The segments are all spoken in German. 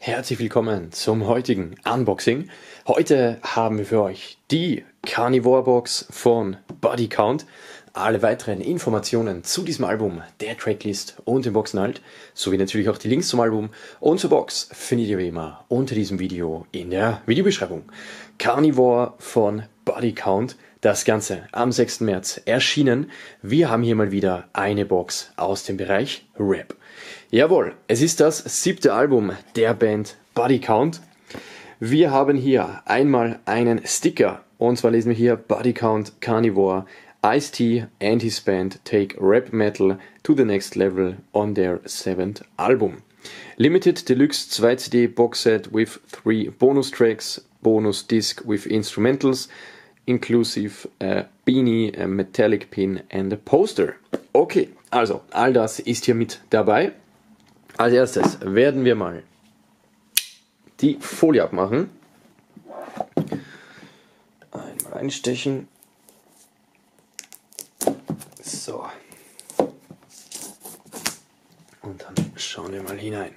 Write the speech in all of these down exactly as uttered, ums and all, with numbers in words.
Herzlich willkommen zum heutigen Unboxing. Heute haben wir für euch die Carnivore Box von Body Count. Alle weiteren Informationen zu diesem Album, der Tracklist und dem Boxinhalt, sowie natürlich auch die Links zum Album und zur Box findet ihr wie immer unter diesem Video in der Videobeschreibung. Carnivore von Body Count, das Ganze am sechsten März erschienen. Wir haben hier mal wieder eine Box aus dem Bereich Rap. Jawohl, es ist das siebte Album der Band Body Count. Wir haben hier einmal einen Sticker, und zwar lesen wir hier Body Count Carnivore Ice-T and his band take rap metal to the next level on their seventh album. Limited Deluxe two C D box set with three bonus tracks, bonus disc with instrumentals, inclusive a beanie, a metallic pin and a poster. Okay, also all das ist hier mit dabei. Als erstes werden wir mal die Folie abmachen. Einmal einstechen. So. Und dann schauen wir mal hinein.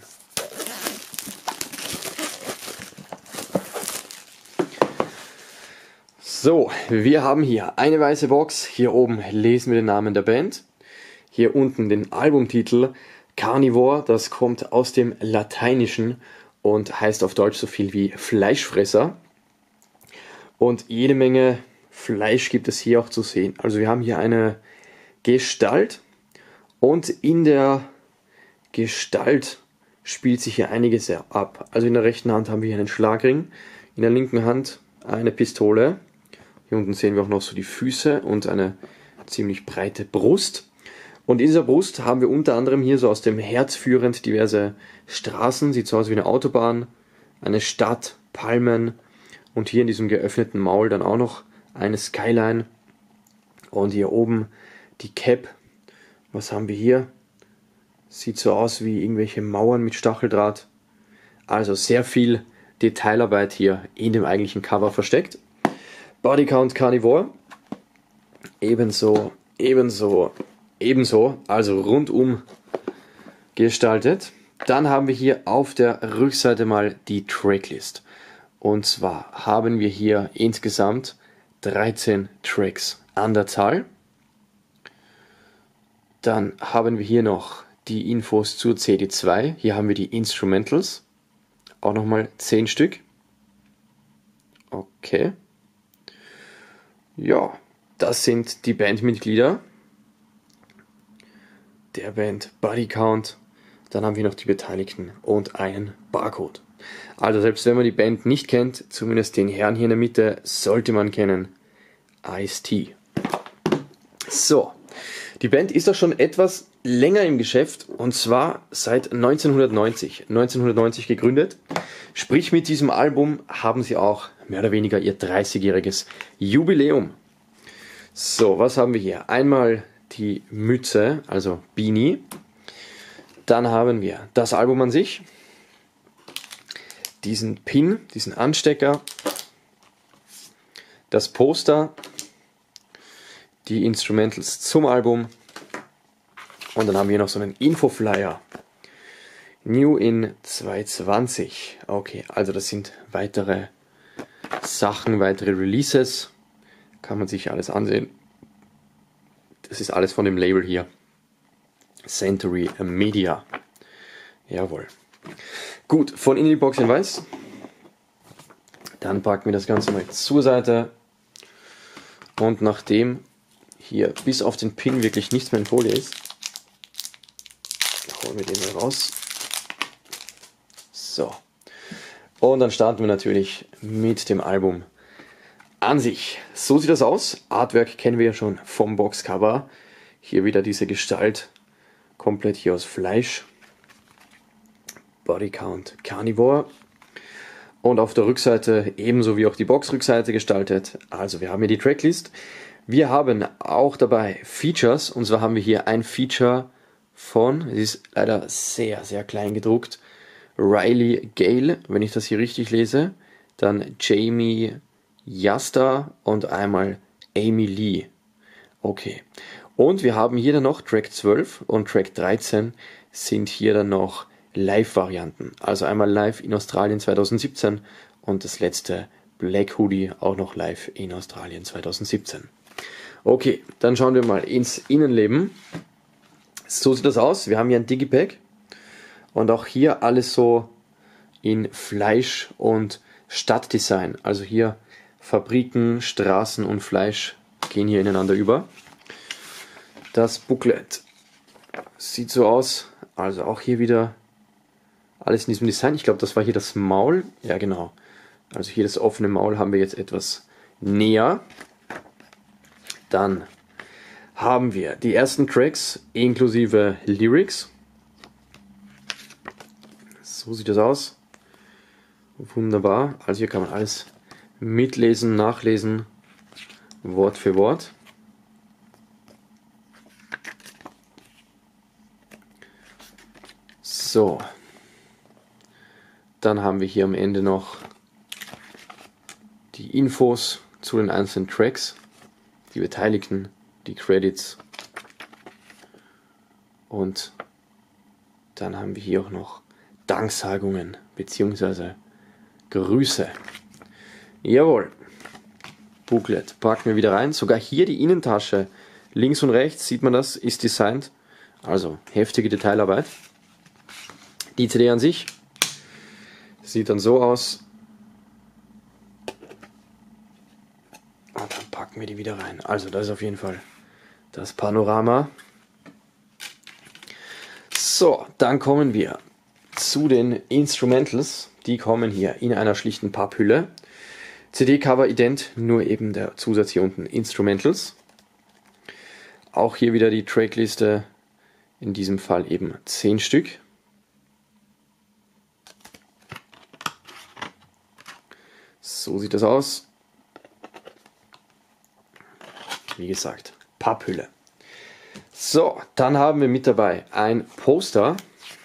So, wir haben hier eine weiße Box. Hier oben lesen wir den Namen der Band. Hier unten den Albumtitel. Carnivore, das kommt aus dem Lateinischen und heißt auf Deutsch so viel wie Fleischfresser. Und jede Menge Fleisch gibt es hier auch zu sehen. Also wir haben hier eine Gestalt und in der Gestalt spielt sich hier einiges ab. Also in der rechten Hand haben wir hier einen Schlagring, in der linken Hand eine Pistole. Hier unten sehen wir auch noch so die Füße und eine ziemlich breite Brust. Und in dieser Brust haben wir unter anderem hier so aus dem Herz führend diverse Straßen, sieht so aus wie eine Autobahn, eine Stadt, Palmen und hier in diesem geöffneten Maul dann auch noch eine Skyline. Und hier oben die Cap, was haben wir hier? Sieht so aus wie irgendwelche Mauern mit Stacheldraht. Also sehr viel Detailarbeit hier in dem eigentlichen Cover versteckt. Body Count Carnivore, ebenso, ebenso, ebenso, also rundum gestaltet. Dann haben wir hier auf der Rückseite mal die Tracklist. Und zwar haben wir hier insgesamt dreizehn Tracks an der Zahl. Dann haben wir hier noch die Infos zur C D zwei. Hier haben wir die Instrumentals. Auch nochmal zehn Stück. Okay. Ja, das sind die Bandmitglieder der Band Body Count. Dann haben wir noch die Beteiligten und einen Barcode. Also selbst wenn man die Band nicht kennt, zumindest den Herrn hier in der Mitte sollte man kennen. Ice-T. So, die Band ist auch schon etwas länger im Geschäft, und zwar seit neunzehnhundertneunzig. neunzehnhundertneunzig gegründet. Sprich, mit diesem Album haben sie auch mehr oder weniger ihr dreißigjähriges Jubiläum. So, was haben wir hier? Einmal die Mütze, also Beanie. Dann haben wir das Album an sich, diesen Pin, diesen Anstecker, das Poster, die Instrumentals zum Album und dann haben wir noch so einen Infoflyer. New in zweitausendzwanzig. Okay, also das sind weitere Sachen, weitere Releases. Kann man sich alles ansehen. Das ist alles von dem Label hier. Century Media. Jawohl. Gut, von innen die Box in weiß. Dann packen wir das Ganze mal zur Seite. Und nachdem hier bis auf den Pin wirklich nichts mehr in Folie ist, holen wir den mal raus. So. Und dann starten wir natürlich mit dem Album an sich. So sieht das aus. Artwork kennen wir ja schon vom Boxcover. Hier wieder diese Gestalt. Komplett hier aus Fleisch. Body Count Carnivore. Und auf der Rückseite ebenso wie auch die Boxrückseite gestaltet. Also wir haben hier die Tracklist. Wir haben auch dabei Features. Und zwar haben wir hier ein Feature von, es ist leider sehr, sehr klein gedruckt, Riley Gale, wenn ich das hier richtig lese. Dann Jamie Yasta und einmal Amy Lee. Okay. Und wir haben hier dann noch Track zwölf und Track dreizehn sind hier dann noch Live-Varianten. Also einmal live in Australien zweitausendsiebzehn und das letzte Black Hoodie auch noch live in Australien zweitausendsiebzehn. Okay, dann schauen wir mal ins Innenleben. So sieht das aus. Wir haben hier ein Digipack und auch hier alles so in Fleisch- und Stadtdesign. Also hier Fabriken, Straßen und Fleisch gehen hier ineinander über. Das Booklet sieht so aus. Also auch hier wieder alles in diesem Design. Ich glaube, das war hier das Maul. Ja, genau. Also hier das offene Maul haben wir jetzt etwas näher. Dann haben wir die ersten Tracks inklusive Lyrics. So sieht das aus. Wunderbar. Also hier kann man alles mitlesen, nachlesen, Wort für Wort. So. Dann haben wir hier am Ende noch die Infos zu den einzelnen Tracks, die Beteiligten, die Credits und dann haben wir hier auch noch Danksagungen bzw. Grüße. Jawohl, Booklet packen wir wieder rein. Sogar hier die Innentasche, links und rechts sieht man das, ist designt. Also heftige Detailarbeit. Die C D an sich sieht dann so aus. Und dann packen wir die wieder rein. Also das ist auf jeden Fall das Panorama. So, dann kommen wir zu den Instrumentals. Die kommen hier in einer schlichten Papphülle. C D-Cover ident, nur eben der Zusatz hier unten Instrumentals. Auch hier wieder die Trackliste, in diesem Fall eben zehn Stück. So sieht das aus. Wie gesagt, Papphülle. So, dann haben wir mit dabei ein Poster.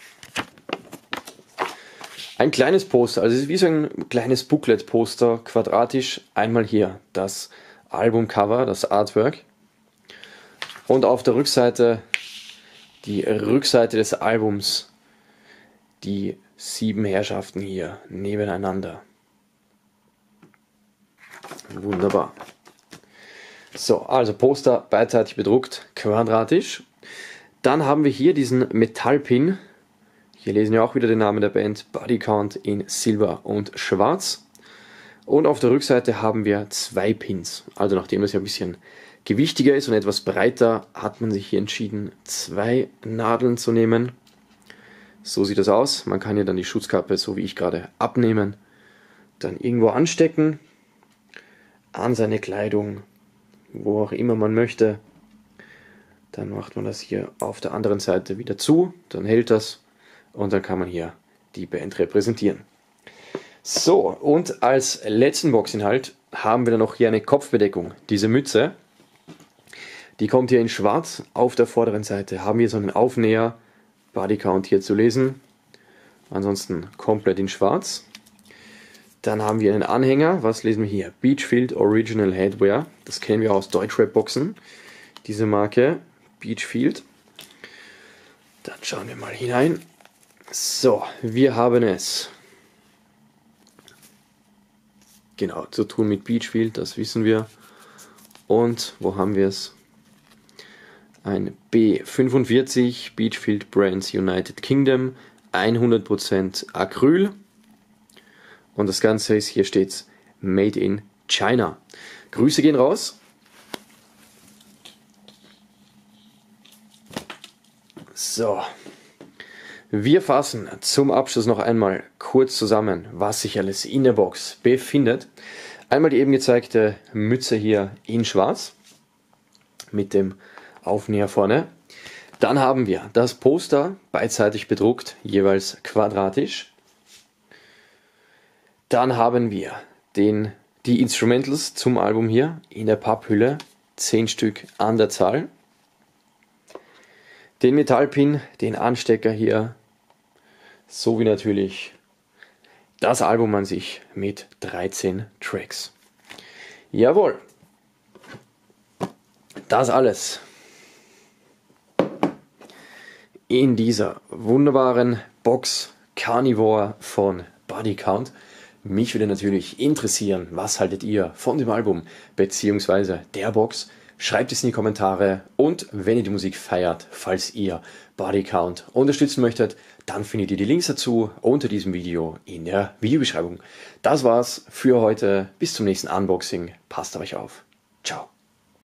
Ein kleines Poster, also es ist wie so ein kleines Booklet-Poster, quadratisch. Einmal hier das Albumcover, das Artwork. Und auf der Rückseite die Rückseite des Albums. Die sieben Herrschaften hier nebeneinander. Wunderbar. So, also Poster beidseitig bedruckt, quadratisch. Dann haben wir hier diesen Metallpin. Hier lesen wir auch wieder den Namen der Band, Body Count in Silber und Schwarz. Und auf der Rückseite haben wir zwei Pins. Also nachdem das ja ein bisschen gewichtiger ist und etwas breiter, hat man sich hier entschieden, zwei Nadeln zu nehmen. So sieht das aus. Man kann hier dann die Schutzkappe, so wie ich gerade, abnehmen, dann irgendwo anstecken, an seine Kleidung, wo auch immer man möchte. Dann macht man das hier auf der anderen Seite wieder zu, dann hält das und dann kann man hier die Band repräsentieren. So, und als letzten Boxinhalt haben wir dann noch hier eine Kopfbedeckung. Diese Mütze, die kommt hier in schwarz. Auf der vorderen Seite haben wir so einen Aufnäher, Body Count hier zu lesen. Ansonsten komplett in schwarz. Dann haben wir einen Anhänger, was lesen wir hier? Beachfield Original Headwear, das kennen wir aus Deutschrap-Boxen, diese Marke Beachfield. Dann schauen wir mal hinein. So, wir haben es genau zu tun mit Beachfield, das wissen wir. Und wo haben wir es? Ein B fünfundvierzig Beachfield Brands United Kingdom, hundert Prozent Acryl. Und das Ganze ist, hier steht's, Made in China. Grüße gehen raus. So, wir fassen zum Abschluss noch einmal kurz zusammen, was sich alles in der Box befindet. Einmal die eben gezeigte Mütze hier in schwarz mit dem Aufnäher vorne. Dann haben wir das Poster beidseitig bedruckt, jeweils quadratisch. Dann haben wir den, die Instrumentals zum Album hier in der Papphülle, zehn Stück an der Zahl. Den Metallpin, den Anstecker hier, sowie natürlich das Album an sich mit dreizehn Tracks. Jawohl, das alles in dieser wunderbaren Box Carnivore von Body Count. Mich würde natürlich interessieren, was haltet ihr von dem Album bzw. der Box? Schreibt es in die Kommentare und wenn ihr die Musik feiert, falls ihr Body Count unterstützen möchtet, dann findet ihr die Links dazu unter diesem Video in der Videobeschreibung. Das war's für heute. Bis zum nächsten Unboxing. Passt auf euch auf. Ciao.